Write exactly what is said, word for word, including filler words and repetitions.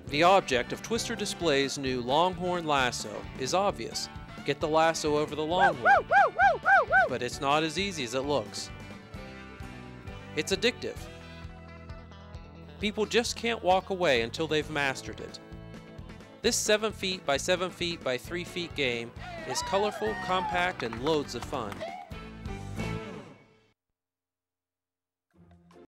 The object of Twister Display's new Longhorn Lasso is obvious. Get the lasso over the Longhorn. But it's not as easy as it looks. It's addictive. People just can't walk away until they've mastered it. This seven feet by seven feet by three feet game is colorful, compact, and loads of fun.